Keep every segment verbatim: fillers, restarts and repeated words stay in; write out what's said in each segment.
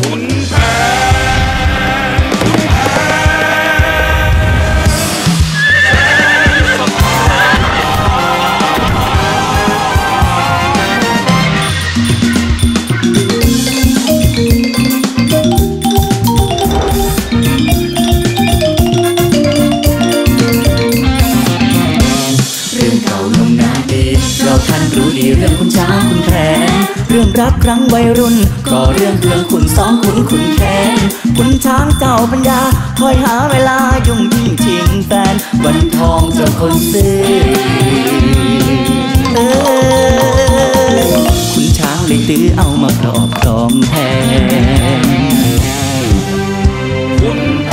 คุณแผรู้ดีเรื่องคุณช้างคุณแผนเรื่องรักครั้งวัยรุ่นก็เรื่องเรื่องคุณสองคุณคุณแผนคุณช้างเจ้าปัญญาคอยหาเวลายุ่งยิ่งชิงแฟนวันทองเจ้าคนซื้อเออคุณช้างเลยตื้อเอามาครอบครองแทนคุณแผ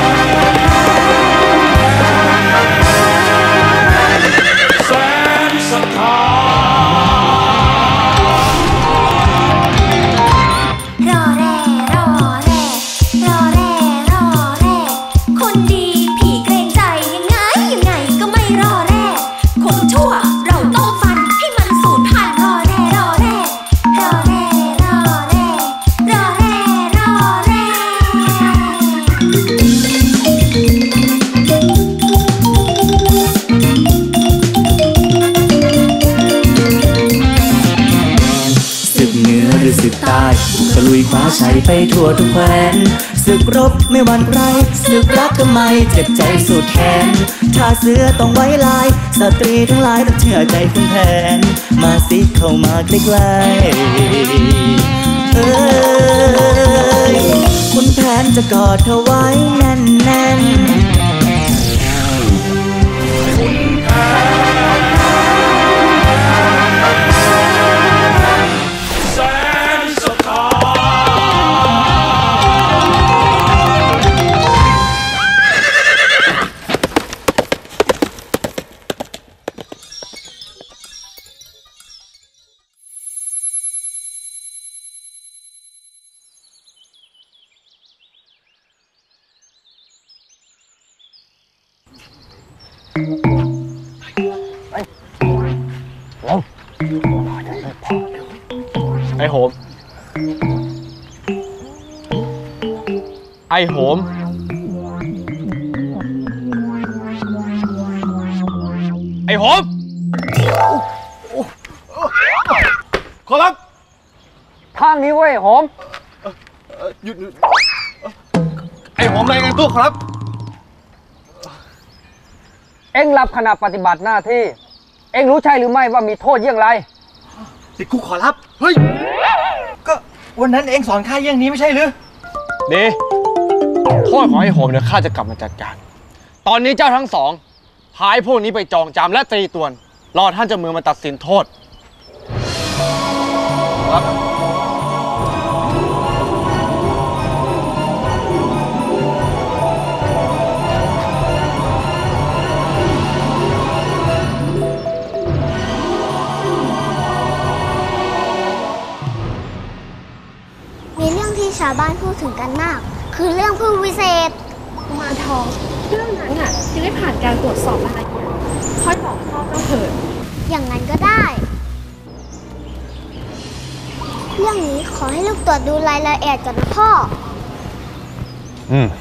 นแสนศรัทธารอแร่รอแร่รอแร่รอแร่คนดีผีเกรงใจยังไงยังไงก็ไม่รอแร่คนชั่วเราต้องฟันให้มันสูญพันธุ์รอแร่รอแร่รอแร่รอแร่รอแร่รอแร่ศึกเหนือหรือศึกใต้ตะลุยคว้าชัยไปทั่วทุกแคว้นศึกรบไม่หวั่นใครศึกรักก็ไม่เจ็บใจสุดแขนถ้าเสือต้องไว้ลายสตรีทั้งหลายต้องเชื่อใจคุณแผนมาสิเข้ามาใกล้ๆเอ้ยคุณแผนจะกอดเธอไว้แน่นๆคุณแผนแสนศรัทธาไอ้โหมไอ้โหมไอ้โหมขอรับทางนี้เว้ยโหมหยุดไอ้โหมรายงานตัวครับเอ็งรับขณะปฏิบัติหน้าที่เอ็งรู้ใช่หรือไม่ว่ามีโทษอย่างไรติดคุกขอรับเฮ้ยก็วันนั้นเอ็งสอนข้าเรื่องนี้ไม่ใช่หรือดีโทษของไอ้โหมเดี๋ยวข้าจะกลับมาจัดการตอนนี้เจ้าทั้งสองพาไอ้พวกนี้ไปจองจำและตีตวนรอท่านเจ้าเมืองมาตัดสินโทษครับชาวบ้านพูดถึงกันมากคือเรื่องผู้วิเศษกุมารทองเรื่องนั้นอ่ะยังไม่ผ่านการตรวจสอบอะไรค่อยบอกพ่อก็เถิดอย่างนั้นก็ได้เรื่องนี้ขอให้ลูกตรวจดูรายละเอียดก่อนนะพ่ออืม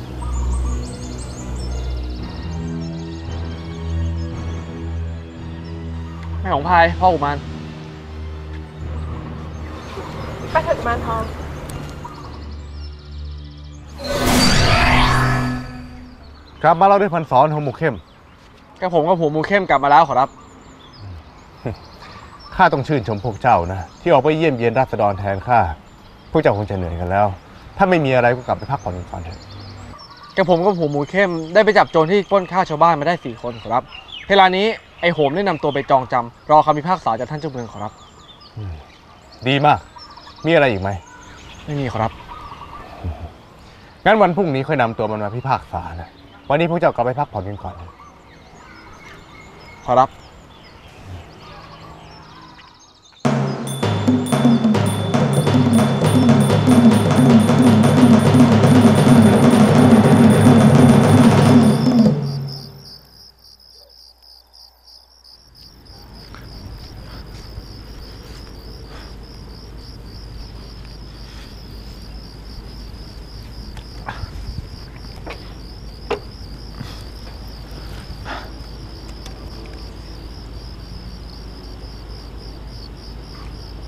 แม่ของพายพ่อกุมารไปเถิดกุมารทองกลับมาเราได้พันสอนหัวหมูเข้มกระผมกับหัวหมูเข้มกลับมาแล้วขอรับข้าต้องชื่นชมพวกเจ้านะที่ออกไปเยี่ยมเยียนราษฎรแทนข้าพวกเจ้าคงจะเหนื่อยกันแล้วถ้าไม่มีอะไรก็กลับไปพักผ่อนกันก่อนเถอะกระผมกับหัวหมูเข้มได้ไปจับโจรที่ปล้นฆ่าชาวบ้านมาได้สี่คนขอรับเวลานี้ไอ้โหมได้นำตัวไปจองจำรอคำพิพากษาจากท่านเจ้าเมืองขอรับดีมากมีอะไรอีกไหมไม่มีขอรับงั้นวันพรุ่งนี้ค่อยนำตัวมันมาพิพากษานะวันนี้พวกเจ้ากลับไปพักผ่อนกันก่อนขอรับ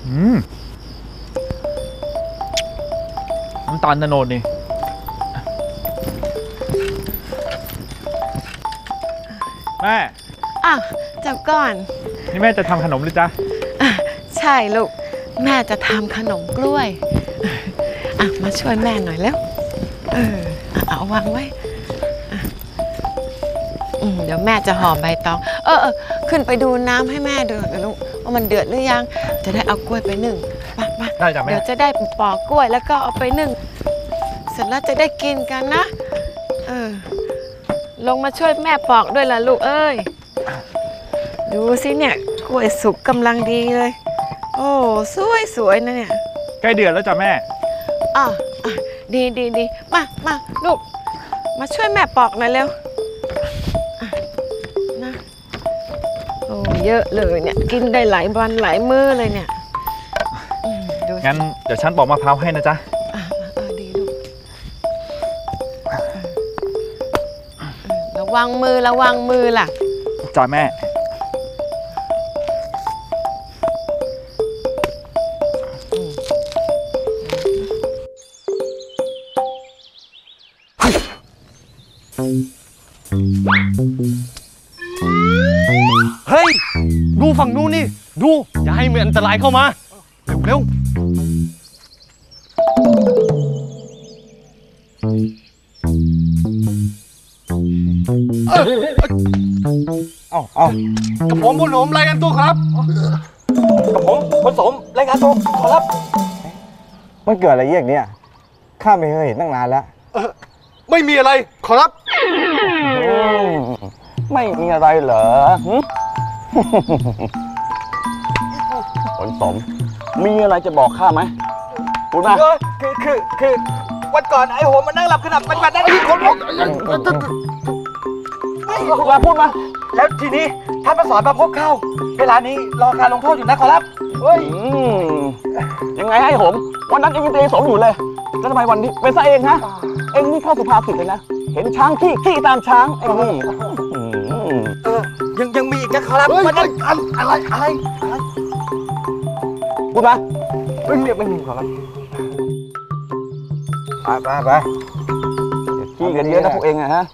อืมน้ำตาลโนดนี่แม่อ้าวจับก่อนนี่แม่จะทำขนมหรือจ๊ะใช่ลูกแม่จะทำขนมกล้วยอ่ะมาช่วยแม่หน่อยแล้วเออเอาวางไว้เดี๋ยวแม่จะห่อใบตองเออเออขึ้นไปดูน้ำให้แม่ดูนะลูกว่ามันเดือดหรือยังจะได้เอากล้วยไปนึ่งมามาได้จ้ะแม่เดี๋ยวจะได้ปอกกล้วยแล้วก็เอาไปนึ่งเสร็จแล้วจะได้กินกันนะเออลงมาช่วยแม่ปอกด้วยล่ะลูกเอ้ยดูสิเนี่ยกล้วยสุกกำลังดีเลยโอ้สวยสวยนะเนี่ยใกล้เดือดแล้วจ้ะแม่อ่ะดีดีดีมามาลูกมาช่วยแม่ปอกหน่อยเร็วนะโอ้เยอะเลยเนี่ยกินได้หลายวันหลายมื้อเลยเนี่ยงั้นเดี๋ยวฉันปอกมะพร้าวให้นะจ๊ะเออดีลูกระวังมือระวังมือล่ะจ้ะแม่เฮ้ยดูฝั่งนู้นนี่ดูอย่าให้มีอันตรายเข้ามาเร็วเร็วเอาเอากับผมพลสมรายงานตัวครับกับผมพลสมรายงานตัวขอรับมันเกิดอะไรอย่างเนี้ยข้าไม่เคยเห็นตั้งนานแล้วไม่มีอะไรขอรับไม่มีอะไรเหรอผลสมมีอะไรจะบอกข้าไหมพูดมาคือคือคือวันก่อนไอ้โหมันนั่งหลับขณะปฏิบัติหน้าที่คนลุกมาพูดมาแล้วทีนี้ท่านมาสอนมาพบเข้าเวลานี้รอการลงโทษอยู่นะขอรับเฮ้ยยังไงไอ้โหมวันนั้นเองยังตีสมอยู่เลยแล้วทำไมวันนี้เป็นซะเองฮะเองนี่เข้าสุภาษิตเลยนะเห็นช้างขี้ขี้ตามช้างไอ้นี่เออยังยังมีอีกนะครับวันนั้นอะไรอะไรอะไรพูดมาไม่มีไม่มีขอรับไปไปไปขี้กันเยอะนะพวกเองอะฮะ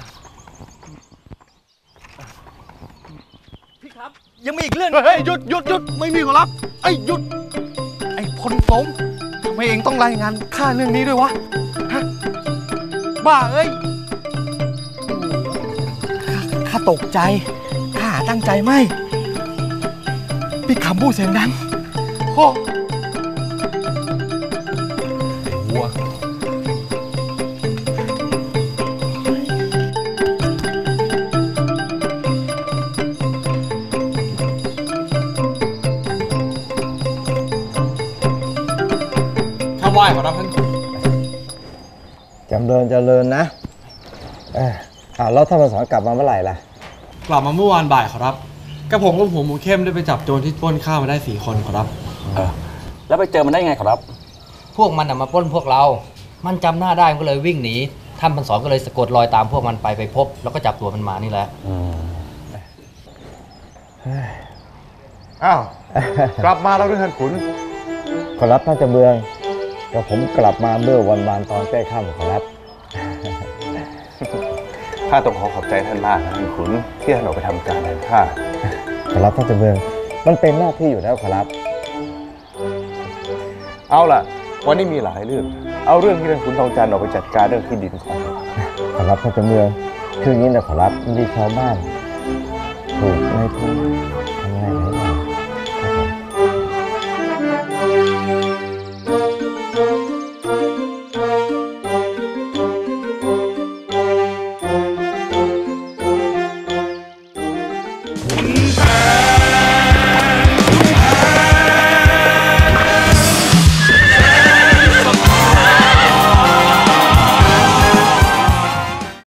พี่ครับยังมีอีกเรื่องเฮ้ยหยุดหยุดหยุดไม่มีขอรับไอ้หยุดไอ้พลสมทำไมเองต้องรายงานข้าเรื่องนี้ด้วยวะฮะบ้าเอ้ยข้าตกใจข้าตั้งใจไม่พี่คำพูดเสียงดังโอ้วัวถ้าไหวขอรับท่านจำเริญเจริญนะเอออ่าแล้วท่านมาสอนกลับมาเมื่อไหร่ล่ะกลับมาเมื่อวานบ่ายครับกับผมกับหัวหมูเข้มได้ไปจับโจรที่ปล้นข้าวมาได้สี่คนครับเออแล้วไปเจอมันได้ไงครับพวกมันน่ะมาปล้นพวกเรามันจำหน้าได้มันก็เลยวิ่งหนีท่านพันสอนก็เลยสะกดรอยตามพวกมันไปไปพบแล้วก็จับตัวมันมานี่แหละอ้าวกลับมาแล้วด้วยท่านขุนขอรับท่านเจ้าเมืองก็ผมกลับมาเมื่อวันวานตอนใกล้ค่ำขอรับข้าต้องขอขอบใจท่านมากนะท่านขุนที่ท่านออกไปทำการแทนข้าขอรับท่านเจ้าเมืองมันเป็นหน้าที่อยู่แล้วขอรับเอาล่ะวันนี้มีหลายเรื่องเอาเรื่องที่ท่านขุนทองจันทร์ออกไปจัดการเรื่องที่ดินของขอรับท่านเจ้าเมืองคืออย่างนี้นะขอรับมีชาวบ้านถูกนายทุนทำไงไหน